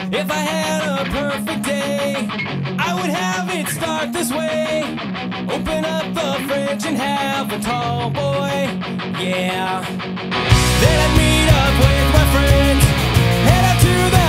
If I had a perfect day, I would have it start this way. Open up the fridge and have a tall boy, yeah. Then I'd meet up with my friends, head out to the